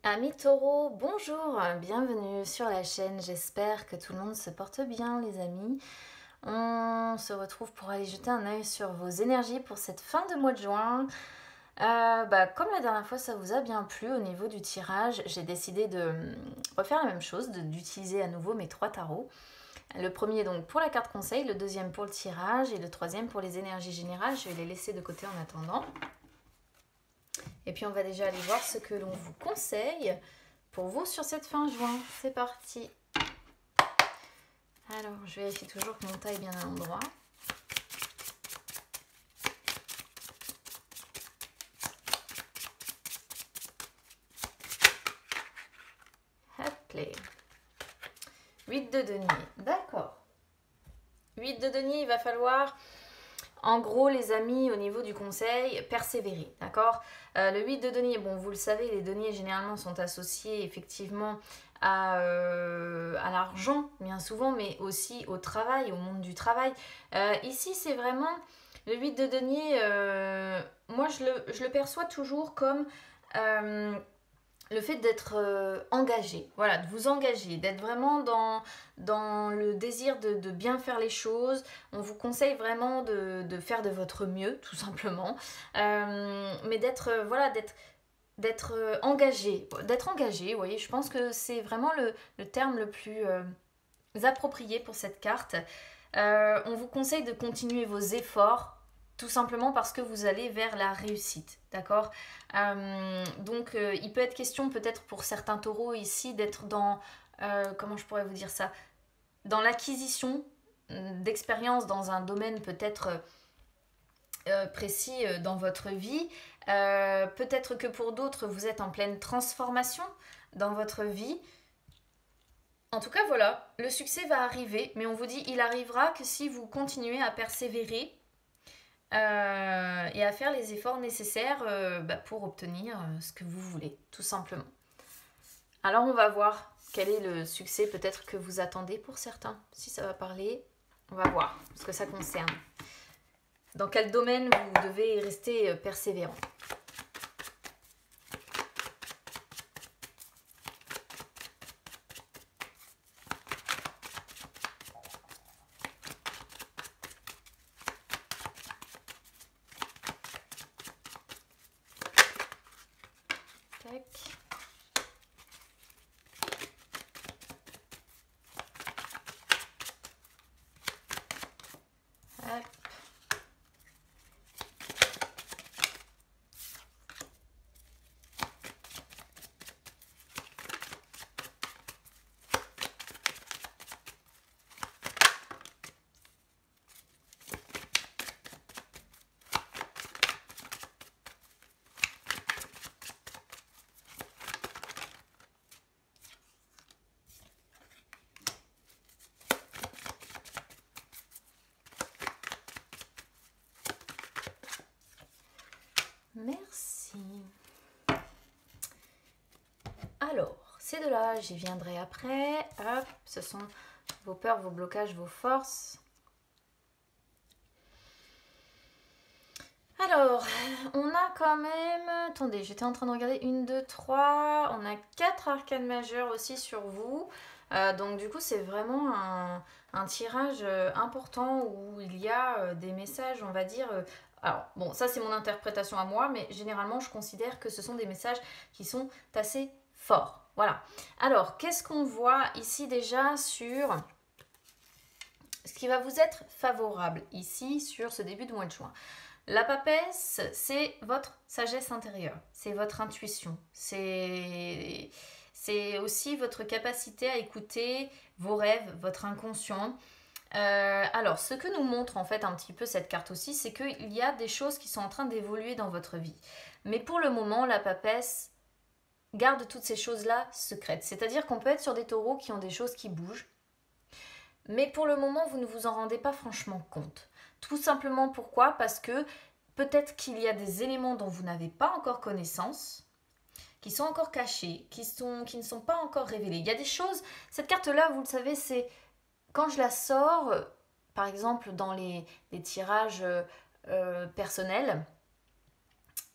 Amis taureaux, bonjour, bienvenue sur la chaîne, j'espère que tout le monde se porte bien les amis. On se retrouve pour aller jeter un œil sur vos énergies pour cette fin de mois de juin. Comme la dernière fois ça vous a bien plu au niveau du tirage, j'ai décidé de refaire la même chose, d'utiliser à nouveau mes trois tarots. Le premier donc pour la carte conseil, le deuxième pour le tirage et le troisième pour les énergies générales. Je vais les laisser de côté en attendant. Et puis on va déjà aller voir ce que l'on vous conseille pour vous sur cette fin juin. C'est parti. Alors, je vérifie toujours que mon tas est bien à l'endroit. Hop là. 8 de denier, d'accord. 8 de denier, il va falloir, en gros les amis, au niveau du conseil, persévérer, d'accord. Le 8 de denier, bon vous le savez, les deniers généralement sont associés effectivement à l'argent, bien souvent, mais aussi au travail, au monde du travail. Ici, c'est vraiment, le 8 de denier, moi je le perçois toujours comme le fait d'être engagé, voilà, de vous engager, d'être vraiment dans le désir de bien faire les choses. On vous conseille vraiment de faire de votre mieux, tout simplement. Mais d'être engagé. D'être engagé, vous voyez, je pense que c'est vraiment le terme le plus approprié pour cette carte. On vous conseille de continuer vos efforts, tout simplement parce que vous allez vers la réussite, d'accord. Donc il peut être question peut-être pour certains taureaux ici d'être dans, comment je pourrais vous dire ça, dans l'acquisition d'expérience dans un domaine peut-être précis dans votre vie. Peut-être que pour d'autres vous êtes en pleine transformation dans votre vie. En tout cas, voilà, le succès va arriver, mais on vous dit il arrivera que si vous continuez à persévérer et à faire les efforts nécessaires pour obtenir ce que vous voulez, tout simplement. Alors on va voir quel est le succès peut-être que vous attendez pour certains. Si ça va parler, on va voir ce que ça concerne. Dans quel domaine vous devez rester persévérant. Tac. Hop. Merci. Alors, ces deux-là, j'y viendrai après. Hop, ce sont vos peurs, vos blocages, vos forces. Alors, on a quand même... Attendez, j'étais en train de regarder 1, 2, 3. On a 4 arcanes majeures aussi sur vous. Donc du coup, c'est vraiment un tirage important où il y a des messages, on va dire... alors, bon, ça c'est mon interprétation à moi, mais généralement, je considère que ce sont des messages qui sont assez forts. Voilà. Alors, qu'est-ce qu'on voit ici déjà sur ce qui va vous être favorable ici sur ce début de mois de juin? La papesse, c'est votre sagesse intérieure, c'est votre intuition, c'est aussi votre capacité à écouter vos rêves, votre inconscient. Alors, ce que nous montre en fait un petit peu cette carte aussi, c'est qu'il y a des choses qui sont en train d'évoluer dans votre vie. Mais pour le moment, la papesse garde toutes ces choses-là secrètes. C'est-à-dire qu'on peut être sur des taureaux qui ont des choses qui bougent, mais pour le moment, vous ne vous en rendez pas franchement compte. Tout simplement pourquoi? Parce que peut-être qu'il y a des éléments dont vous n'avez pas encore connaissance, qui sont encore cachés, qui ne sont pas encore révélés. Il y a des choses, cette carte-là, vous le savez, c'est quand je la sors, par exemple dans les tirages personnels,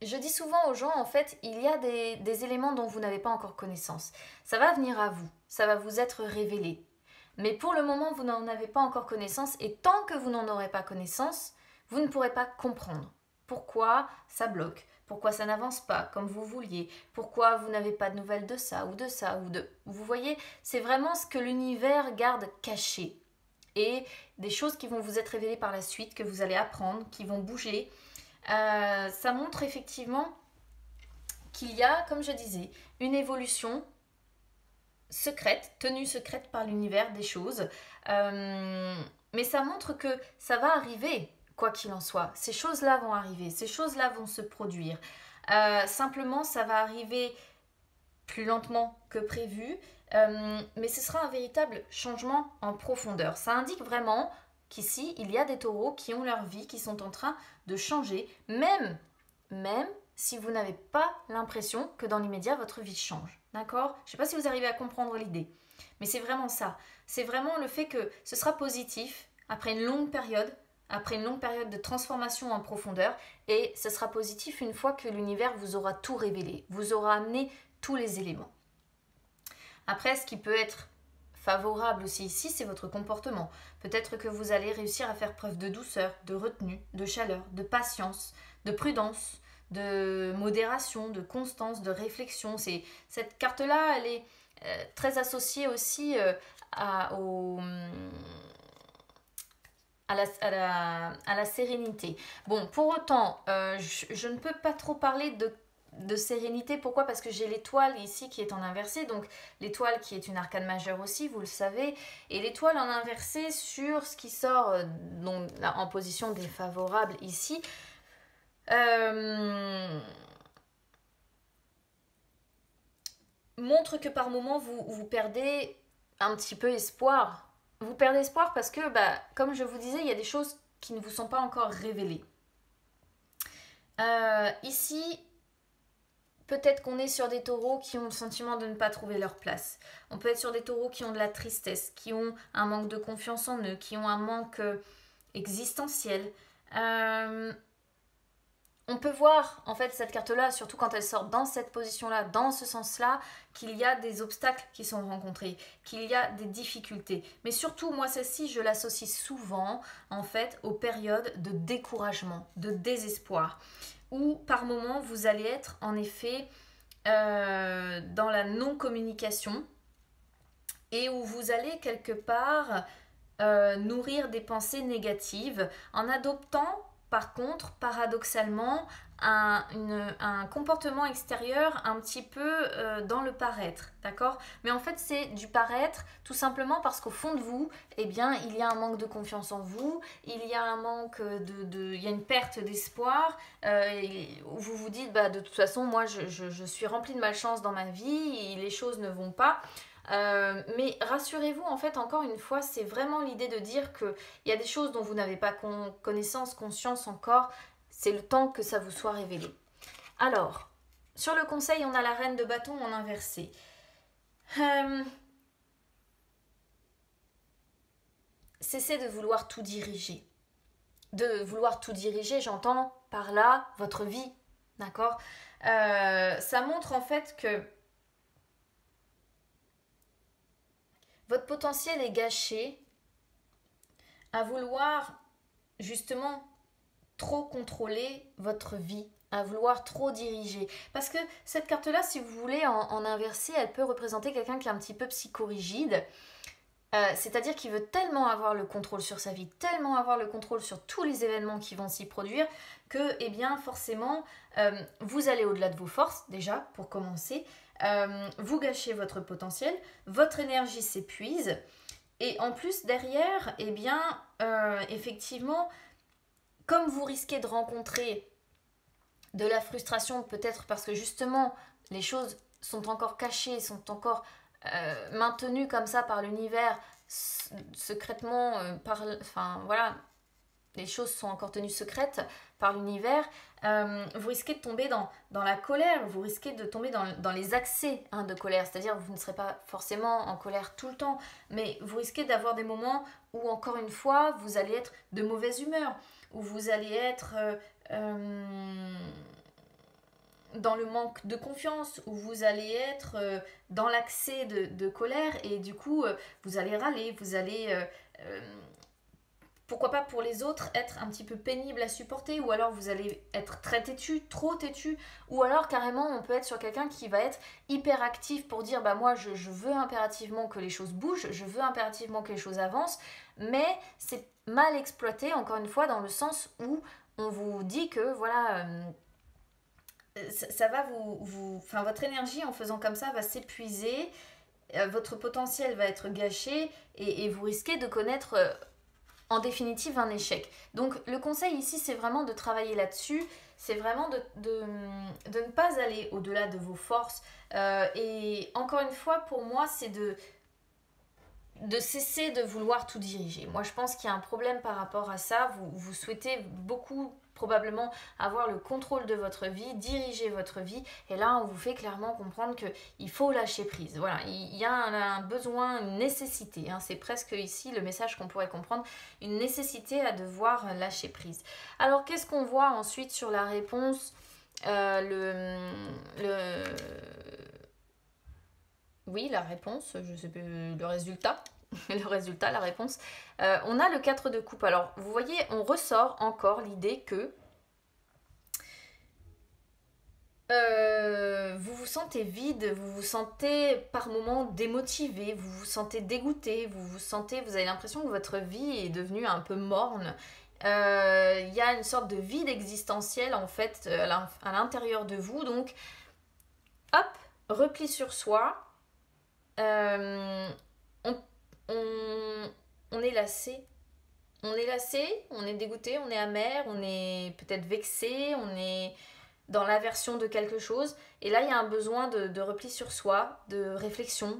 je dis souvent aux gens, en fait, il y a des éléments dont vous n'avez pas encore connaissance. Ça va venir à vous, ça va vous être révélé. Mais pour le moment, vous n'en avez pas encore connaissance et tant que vous n'en aurez pas connaissance, vous ne pourrez pas comprendre pourquoi ça bloque, pourquoi ça n'avance pas comme vous vouliez, pourquoi vous n'avez pas de nouvelles de ça ou de ça ou de... Vous voyez, c'est vraiment ce que l'univers garde caché et des choses qui vont vous être révélées par la suite, que vous allez apprendre, qui vont bouger. Ça montre effectivement qu'il y a, comme je disais, une évolution secrète, tenue secrète par l'univers des choses. Mais ça montre que ça va arriver, quoi qu'il en soit. Ces choses-là vont arriver, ces choses-là vont se produire. Simplement, ça va arriver plus lentement que prévu, mais ce sera un véritable changement en profondeur. Ça indique vraiment qu'ici, il y a des taureaux qui ont leur vie, qui sont en train de changer, même si vous n'avez pas l'impression que dans l'immédiat, votre vie change. D'accord? Je ne sais pas si vous arrivez à comprendre l'idée, mais c'est vraiment ça. C'est vraiment le fait que ce sera positif après une longue période de transformation en profondeur, et ce sera positif une fois que l'univers vous aura tout révélé, vous aura amené tous les éléments. Après, ce qui peut être favorable aussi ici, c'est votre comportement. Peut-être que vous allez réussir à faire preuve de douceur, de retenue, de chaleur, de patience, de prudence, de modération, de constance, de réflexion. Cette carte-là, elle est très associée aussi à la sérénité. Bon, pour autant, je ne peux pas trop parler de sérénité. Pourquoi? Parce que j'ai l'étoile ici qui est en inversé, donc l'étoile qui est une arcane majeure aussi, vous le savez, et l'étoile en inversé sur ce qui sort donc, en position défavorable ici, montre que par moment vous perdez un petit peu espoir. Vous perdez espoir parce que, comme je vous disais, il y a des choses qui ne vous sont pas encore révélées. Ici, peut-être qu'on est sur des taureaux qui ont le sentiment de ne pas trouver leur place. On peut être sur des taureaux qui ont de la tristesse, qui ont un manque de confiance en eux, qui ont un manque existentiel. On peut voir, en fait, cette carte-là, surtout quand elle sort dans cette position-là, dans ce sens-là, qu'il y a des obstacles qui sont rencontrés, qu'il y a des difficultés. Mais surtout, moi, celle-ci, je l'associe souvent, en fait, aux périodes de découragement, de désespoir, où, par moments, vous allez être, en effet, dans la non-communication, et où vous allez, quelque part, nourrir des pensées négatives, en adoptant par contre, paradoxalement, un comportement extérieur un petit peu dans le paraître, d'accord? Mais en fait, c'est du paraître tout simplement parce qu'au fond de vous, eh bien, il y a un manque de confiance en vous, il y a un manque il y a une perte d'espoir, où vous vous dites, de toute façon, moi, je suis remplie de malchance dans ma vie, et les choses ne vont pas. Mais rassurez-vous, en fait, encore une fois, c'est vraiment l'idée de dire qu'il y a des choses dont vous n'avez pas connaissance, conscience encore. C'est le temps que ça vous soit révélé. Alors, sur le conseil, on a la reine de bâton en inversé. Cessez de vouloir tout diriger. De vouloir tout diriger, j'entends par là votre vie, d'accord? Ça montre en fait que votre potentiel est gâché à vouloir justement trop contrôler votre vie, à vouloir trop diriger. Parce que cette carte-là, si vous voulez, en inversé, elle peut représenter quelqu'un qui est un petit peu psychorigide. C'est-à-dire qu'il veut tellement avoir le contrôle sur sa vie, tellement avoir le contrôle sur tous les événements qui vont s'y produire, que, eh bien, forcément, vous allez au-delà de vos forces, déjà, pour commencer. Vous gâchez votre potentiel, votre énergie s'épuise, et en plus, derrière, eh bien, effectivement, comme vous risquez de rencontrer de la frustration, peut-être parce que justement, les choses sont encore cachées, sont encore maintenues comme ça par l'univers, secrètement, enfin voilà, les choses sont encore tenues secrètes par l'univers, vous risquez de tomber dans la colère, vous risquez de tomber dans les accès de colère, c'est-à-dire vous ne serez pas forcément en colère tout le temps, mais vous risquez d'avoir des moments où, encore une fois, vous allez être de mauvaise humeur, où vous allez être dans le manque de confiance, où vous allez être dans l'accès de colère et du coup, vous allez râler, vous allez, pourquoi pas pour les autres, être un petit peu pénible à supporter, ou alors vous allez être très têtu, trop têtu, ou alors carrément on peut être sur quelqu'un qui va être hyper actif pour dire bah moi je veux impérativement que les choses bougent, je veux impérativement que les choses avancent, mais c'est mal exploité encore une fois dans le sens où on vous dit que voilà ça va enfin votre énergie en faisant comme ça va s'épuiser, votre potentiel va être gâché et vous risquez de connaître en définitive un échec. Donc le conseil ici c'est vraiment de travailler là-dessus, c'est vraiment de ne pas aller au-delà de vos forces et encore une fois pour moi c'est de cesser de vouloir tout diriger. Moi je pense qu'il y a un problème par rapport à ça, vous souhaitez beaucoup probablement avoir le contrôle de votre vie, diriger votre vie, et là on vous fait clairement comprendre qu'il faut lâcher prise. Voilà, il y a un besoin, une nécessité, hein, c'est presque ici le message qu'on pourrait comprendre, une nécessité à devoir lâcher prise. Alors qu'est-ce qu'on voit ensuite sur la réponse Oui, la réponse, je sais plus, le résultat. Le résultat, la réponse. On a le 4 de coupe. Alors, vous voyez, on ressort encore l'idée que vous vous sentez vide, vous vous sentez par moments démotivé, vous vous sentez dégoûté, vous avez l'impression que votre vie est devenue un peu morne. Il y a une sorte de vide existentiel en fait à l'intérieur de vous. Donc, hop, repli sur soi. On, on est lassé. On est lassé, on est dégoûté, on est amer, on est peut-être vexé, on est dans l'aversion de quelque chose. Et là, il y a un besoin de repli sur soi, de réflexion,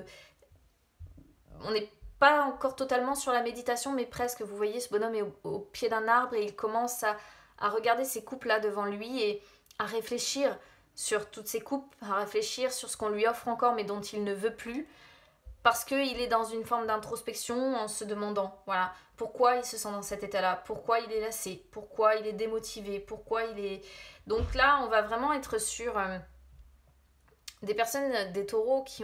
on n'est pas encore totalement sur la méditation, mais presque. Vous voyez, ce bonhomme est au pied d'un arbre et il commence à regarder ces coupes-là devant lui et à réfléchir sur toutes ces coupes, à réfléchir sur ce qu'on lui offre encore mais dont il ne veut plus. Parce qu'il est dans une forme d'introspection en se demandant, voilà, pourquoi il se sent dans cet état-là, pourquoi il est lassé, pourquoi il est démotivé, pourquoi il est... Donc là, on va vraiment être sur des personnes, des taureaux qui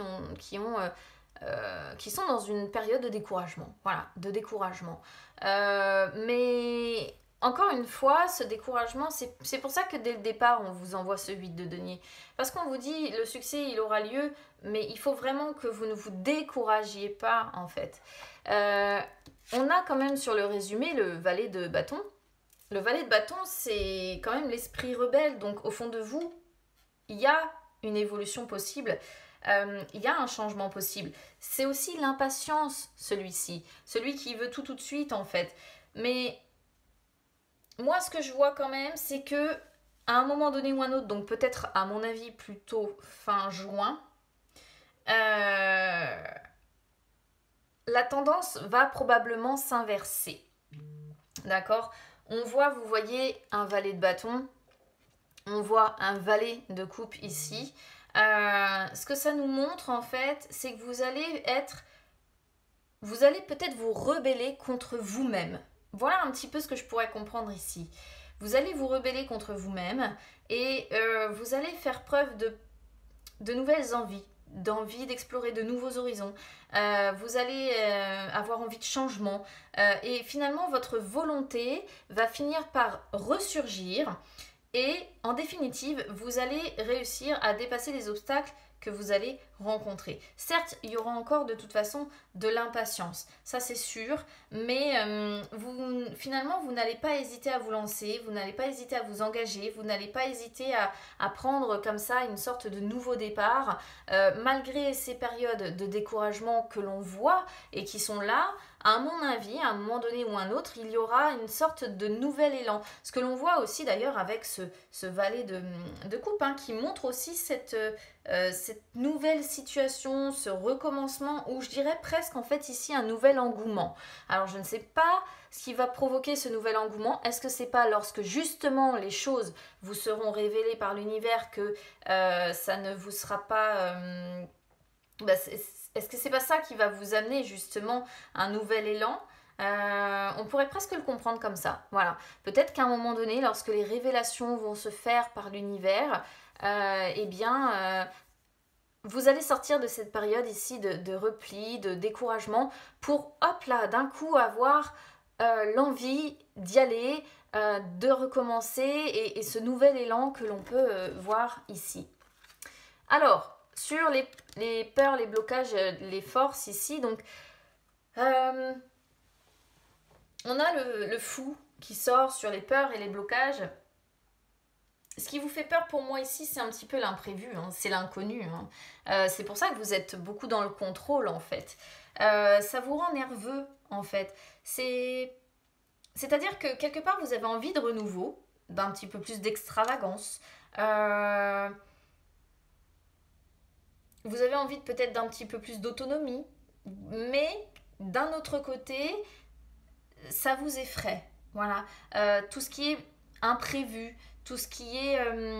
sont dans une période de découragement, voilà, de découragement. Mais encore une fois, ce découragement, c'est pour ça que dès le départ, on vous envoie ce 8 de denier. Parce qu'on vous dit, le succès, il aura lieu, mais il faut vraiment que vous ne vous découragiez pas, en fait. On a quand même sur le résumé le valet de bâton. Le valet de bâton, c'est quand même l'esprit rebelle. Donc, au fond de vous, il y a une évolution possible. Il y a un changement possible. C'est aussi l'impatience, celui-ci. Celui qui veut tout de suite, en fait. Mais moi, ce que je vois quand même, c'est que à un moment donné ou un autre, donc peut-être à mon avis plutôt fin juin, la tendance va probablement s'inverser. D'accord? On voit, vous voyez, un valet de bâton. On voit un valet de coupe ici. Ce que ça nous montre, en fait, c'est que vous allez peut-être vous rebeller contre vous-même. Voilà un petit peu ce que je pourrais comprendre ici. Vous allez vous rebeller contre vous-même et vous allez faire preuve de nouvelles envies, d'envie d'explorer de nouveaux horizons. Vous allez avoir envie de changement et finalement votre volonté va finir par ressurgir et en définitive, vous allez réussir à dépasser les obstacles que vous allez rencontrer. Certes, il y aura encore de toute façon de l'impatience, ça c'est sûr, mais finalement, vous n'allez pas hésiter à vous lancer, vous n'allez pas hésiter à vous engager, vous n'allez pas hésiter à prendre comme ça une sorte de nouveau départ, malgré ces périodes de découragement que l'on voit et qui sont là. À mon avis, à un moment donné ou un autre, il y aura une sorte de nouvel élan. Ce que l'on voit aussi d'ailleurs avec ce valet de coupe, hein, qui montre aussi cette nouvelle situation, ce recommencement, ou je dirais presque en fait ici un nouvel engouement. Alors je ne sais pas ce qui va provoquer ce nouvel engouement. Est-ce que c'est pas lorsque justement les choses vous seront révélées par l'univers que ça ne vous sera pas... est-ce que c'est pas ça qui va vous amener justement un nouvel élan? On pourrait presque le comprendre comme ça. Voilà. Peut-être qu'à un moment donné, lorsque les révélations vont se faire par l'univers, eh bien, vous allez sortir de cette période ici de repli, de découragement, pour, hop là, d'un coup avoir l'envie d'y aller, de recommencer, et ce nouvel élan que l'on peut voir ici. Alors, sur les peurs, les blocages, les forces ici, donc, on a le fou qui sort sur les peurs et les blocages. Ce qui vous fait peur pour moi ici, c'est un petit peu l'imprévu, hein, c'est l'inconnu. Hein. C'est pour ça que vous êtes beaucoup dans le contrôle, en fait. Ça vous rend nerveux, en fait. C'est-à-dire que quelque part, vous avez envie de renouveau, d'un petit peu plus d'extravagance. Vous avez envie peut-être d'un petit peu plus d'autonomie. Mais d'un autre côté, ça vous effraie. Voilà. Tout ce qui est imprévu, tout ce qui est...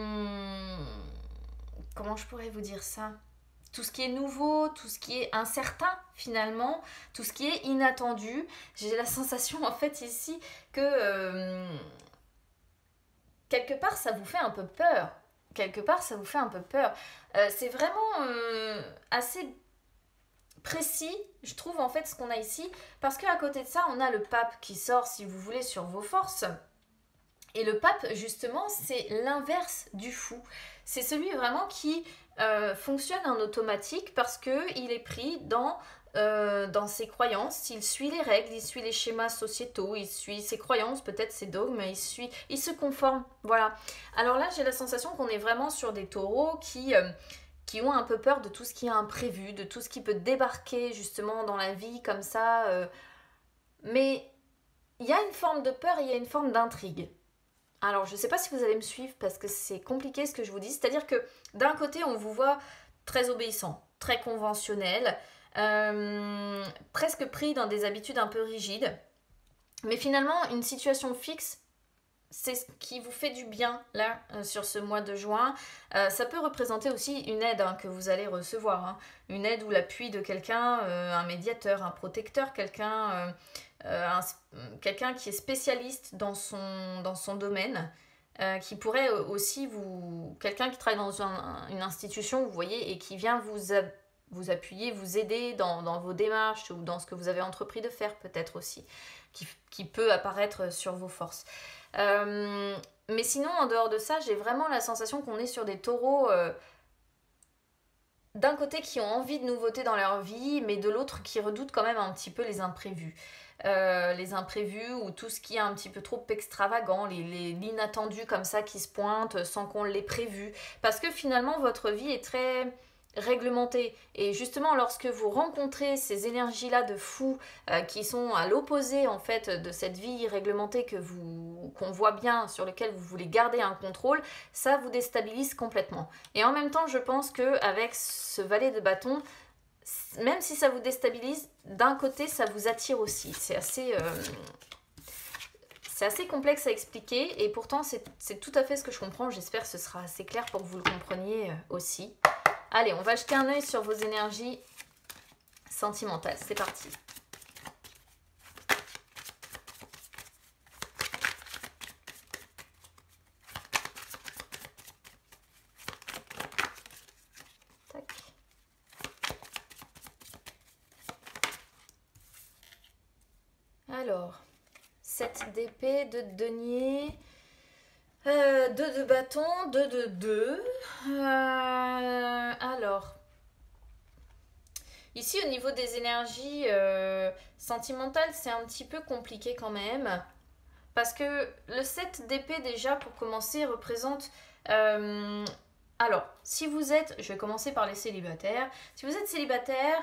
comment je pourrais vous dire ça? Tout ce qui est nouveau, tout ce qui est incertain finalement, tout ce qui est inattendu. J'ai la sensation en fait ici que quelque part ça vous fait un peu peur. Quelque part ça vous fait un peu peur. C'est vraiment assez précis, je trouve en fait ce qu'on a ici, parce qu'à côté de ça on a le pape qui sort, si vous voulez, sur vos forces. Et le pape, justement, c'est l'inverse du fou. C'est celui vraiment qui fonctionne en automatique parce qu'il est pris dans ses croyances. Il suit les règles, il suit les schémas sociétaux, il suit ses croyances, peut-être ses dogmes, il se conforme. Voilà. Alors là, j'ai la sensation qu'on est vraiment sur des taureaux qui ont un peu peur de tout ce qui est imprévu, de tout ce qui peut débarquer justement dans la vie comme ça. Mais il y a une forme de peur et il y a une forme d'intrigue. Alors, je ne sais pas si vous allez me suivre parce que c'est compliqué ce que je vous dis. C'est-à-dire que d'un côté, on vous voit très obéissant, très conventionnel, presque pris dans des habitudes un peu rigides. Mais finalement, une situation fixe, c'est ce qui vous fait du bien là sur ce mois de juin. Ça peut représenter aussi une aide que vous allez recevoir. Hein. Une aide ou l'appui de quelqu'un, un médiateur, un protecteur, quelqu'un qui est spécialiste dans son domaine, qui pourrait aussi quelqu'un qui travaille dans une institution, vous voyez, et qui vient vous appuyer, vous aider dans vos démarches ou dans ce que vous avez entrepris de faire peut-être aussi, qui peut apparaître sur vos forces. Mais sinon, en dehors de ça, j'ai vraiment la sensation qu'on est sur des taureaux d'un côté qui ont envie de nouveautés dans leur vie, mais de l'autre qui redoutent quand même un petit peu les imprévus. Les imprévus ou tout ce qui est un petit peu trop extravagant, l'inattendu comme ça qui se pointe sans qu'on l'ait prévu. Parce que finalement, votre vie est très réglementée. Et justement, lorsque vous rencontrez ces énergies-là de fous qui sont à l'opposé en fait de cette vie réglementée qu'on voit bien, sur laquelle vous voulez garder un contrôle, ça vous déstabilise complètement. Et en même temps, je pense qu'avec ce valet de bâton, même si ça vous déstabilise, d'un côté, ça vous attire aussi. C'est assez complexe à expliquer et pourtant, c'est tout à fait ce que je comprends. J'espère que ce sera assez clair pour que vous le compreniez aussi. Allez, on va jeter un œil sur vos énergies sentimentales. C'est parti. Tac. Alors, 7 d'épée, 2 de denier, 2 de bâton, 2 de 2. Alors, ici au niveau des énergies sentimentales, c'est un petit peu compliqué quand même. Parce que le 7 d'épée déjà, pour commencer, représente... alors, si vous êtes... Je vais commencer par les célibataires. Si vous êtes célibataire...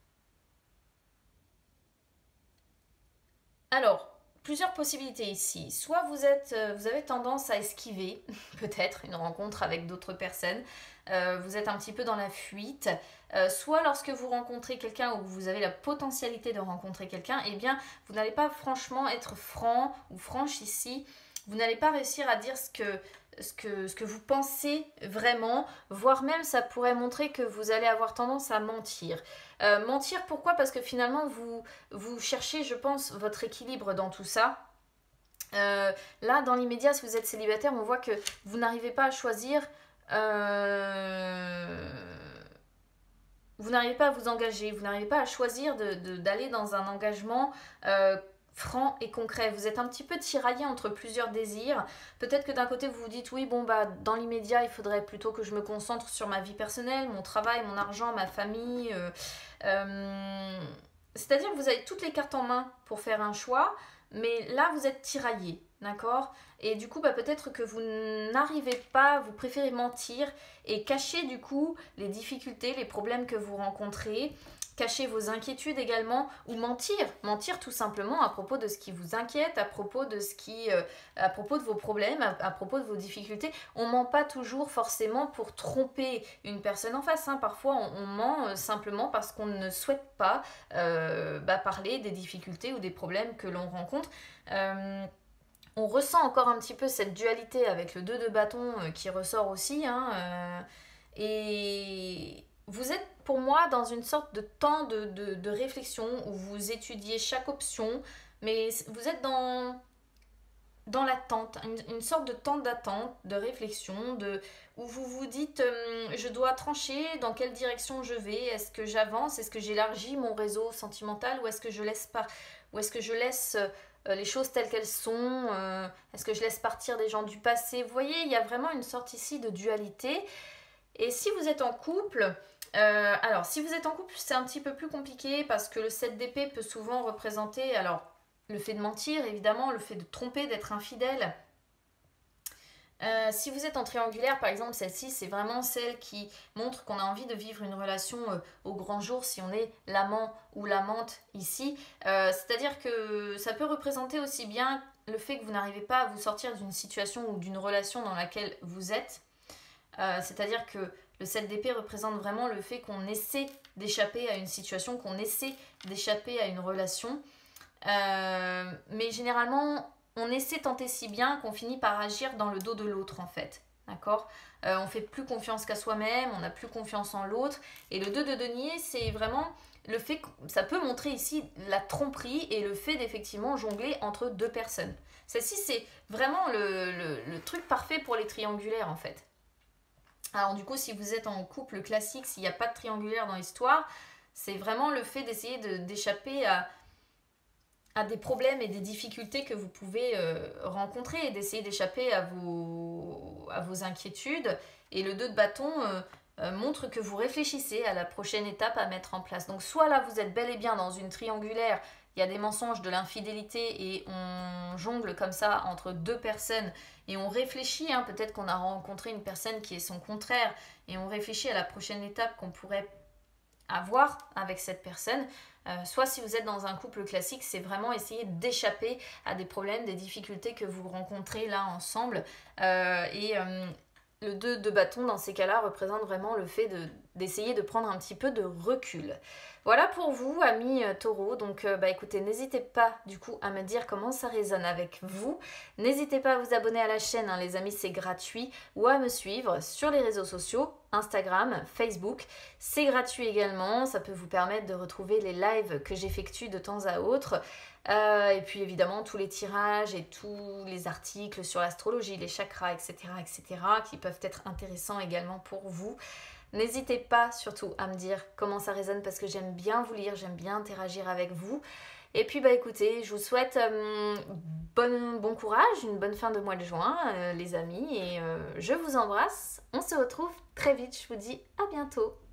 Alors, plusieurs possibilités ici. Soit vous avez tendance à esquiver, peut-être, une rencontre avec d'autres personnes. Vous êtes un petit peu dans la fuite. Soit lorsque vous rencontrez quelqu'un ou vous avez la potentialité de rencontrer quelqu'un, eh bien, vous n'allez pas franchement être franc ou franche ici. Vous n'allez pas réussir à dire ce que vous pensez vraiment, voire même ça pourrait montrer que vous allez avoir tendance à mentir. Mentir pourquoi? Parce que finalement vous cherchez, je pense, votre équilibre dans tout ça. Là, dans l'immédiat, si vous êtes célibataire, on voit que vous n'arrivez pas à choisir Vous n'arrivez pas à vous engager, vous n'arrivez pas à choisir d'aller dans un engagement franc et concret. Vous êtes un petit peu tiraillé entre plusieurs désirs. Peut-être que d'un côté vous vous dites oui, bon bah dans l'immédiat il faudrait plutôt que je me concentre sur ma vie personnelle, mon travail, mon argent, ma famille. C'est-à-dire que vous avez toutes les cartes en main pour faire un choix, mais là vous êtes tiraillé, d'accord? Et du coup, bah, peut-être que vous n'arrivez pas, vous préférez mentir et cacher du coup les difficultés, les problèmes que vous rencontrez, cacher vos inquiétudes également, ou mentir tout simplement à propos de ce qui vous inquiète, à propos de à propos de vos problèmes, à propos de vos difficultés. On ment pas toujours forcément pour tromper une personne en face, hein. Parfois on ment simplement parce qu'on ne souhaite pas parler des difficultés ou des problèmes que l'on rencontre. On ressent encore un petit peu cette dualité avec le 2 de bâton qui ressort aussi, hein, et vous êtes pour moi dans une sorte de temps de réflexion où vous étudiez chaque option, mais vous êtes dans l'attente, une sorte de temps d'attente, de réflexion, où vous vous dites je dois trancher dans quelle direction je vais, est-ce que j'avance, est-ce que j'élargis mon réseau sentimental ou est-ce que je laisse pas, ou est-ce que je laisse les choses telles qu'elles sont, est-ce que je laisse partir des gens du passé. Vous voyez, il y a vraiment une sorte ici de dualité. Et si vous êtes en couple, alors si vous êtes en couple, c'est un petit peu plus compliqué parce que le 7 d'épée peut souvent représenter, alors le fait de mentir, évidemment, le fait de tromper, d'être infidèle. Si vous êtes en triangulaire, par exemple, celle-ci, c'est vraiment celle qui montre qu'on a envie de vivre une relation au grand jour si on est l'amant ou l'amante ici. C'est-à-dire que ça peut représenter aussi bien le fait que vous n'arrivez pas à vous sortir d'une situation ou d'une relation dans laquelle vous êtes. C'est-à-dire que le 7 d'épée représente vraiment le fait qu'on essaie d'échapper à une situation, qu'on essaie d'échapper à une relation. Mais généralement, on essaie tant et si bien qu'on finit par agir dans le dos de l'autre en fait. D'accord, on fait plus confiance qu'à soi-même, on n'a plus confiance en l'autre. Et le 2 de denier, c'est vraiment le fait que ça peut montrer ici la tromperie et le fait d'effectivement jongler entre deux personnes. Celle-ci, c'est vraiment le truc parfait pour les triangulaires en fait. Alors du coup, si vous êtes en couple classique, s'il n'y a pas de triangulaire dans l'histoire, c'est vraiment le fait d'essayer d'échapper à des problèmes et des difficultés que vous pouvez rencontrer et d'essayer d'échapper à vos inquiétudes. Et le 2 de bâton montre que vous réfléchissez à la prochaine étape à mettre en place. Donc soit là, vous êtes bel et bien dans une triangulaire, il y a des mensonges, de l'infidélité et on jongle comme ça entre deux personnes et on réfléchit, hein, peut-être qu'on a rencontré une personne qui est son contraire et on réfléchit à la prochaine étape qu'on pourrait avoir avec cette personne. Soit si vous êtes dans un couple classique, c'est vraiment essayer d'échapper à des problèmes, des difficultés que vous rencontrez là ensemble. Le 2 de bâton dans ces cas-là représente vraiment le fait d'essayer de prendre un petit peu de recul. Voilà pour vous, amis taureaux. Donc écoutez, n'hésitez pas du coup à me dire comment ça résonne avec vous. N'hésitez pas à vous abonner à la chaîne, hein, les amis, c'est gratuit. Ou à me suivre sur les réseaux sociaux, Instagram, Facebook. C'est gratuit également, ça peut vous permettre de retrouver les lives que j'effectue de temps à autre. Et puis évidemment tous les tirages et tous les articles sur l'astrologie, les chakras, etc., qui peuvent être intéressants également pour vous. N'hésitez pas surtout à me dire comment ça résonne parce que j'aime bien vous lire, j'aime bien interagir avec vous. Et puis écoutez, je vous souhaite bon courage, une bonne fin de mois de juin les amis et je vous embrasse. On se retrouve très vite, je vous dis à bientôt.